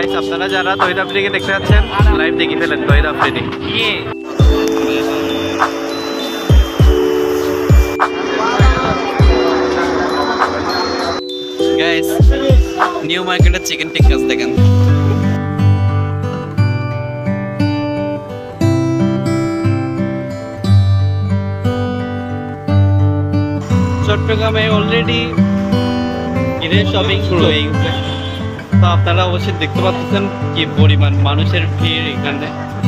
Guys আপনারা যারা তহিদ আফ্রিদিকে দেখতে যাচ্ছেন লাইভ দেখে ফেলেন তহিদ আফ্রিদি। গাইস নিউ মার্কেটের চিকেন টিক্কাস দেখেন। চট্টগ্রামে অলরেডি ঈদের শপিং শুরু হয়ে গেছে, তো আপনারা অবশ্যই দেখতে পাচ্ছেন কি পরিমাণ মানুষের ভিড় এখানে।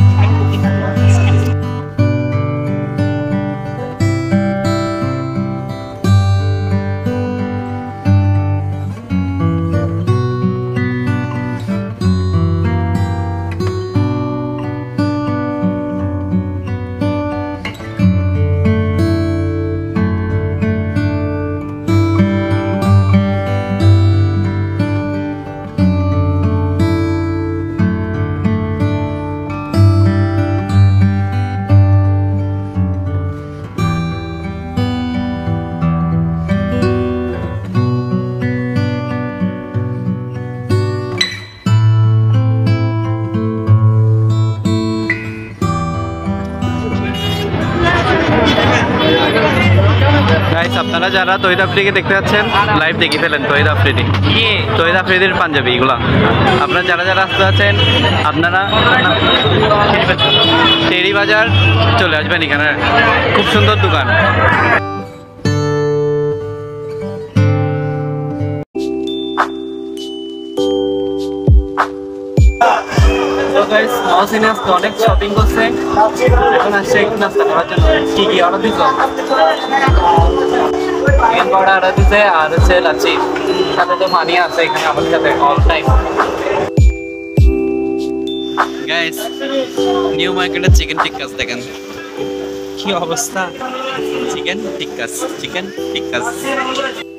গাইস আপনারা যারা তহিদ আফ্রিদিকে দেখতে যাচ্ছেন লাইভ দেখে ফেলেন তহিদ আফ্রিদি। তহিদ আফ্রিদির পাঞ্জাবি এগুলা আপনারা যারা যারা আসতে যাচ্ছেন আপনারা টেরি বাজার চলে আসবেন, এখানে খুব সুন্দর দোকান। অনেক শপিং করছে, এখন আসছে একটু নাস্তা করার জন্য। কি কি অর্ডার দিচ্ছ? চিকেন পাউডার অর্ডার দিচ্ছে আর হচ্ছে লাচ্ছি, সাথে তো মানি আছে এখানে আমার সাথে অল টাইম। গাইস নিউ মার্কেটের চিকেন টিক্কাস দেখেন কি অবস্থা। চিকেন টিক্কাস।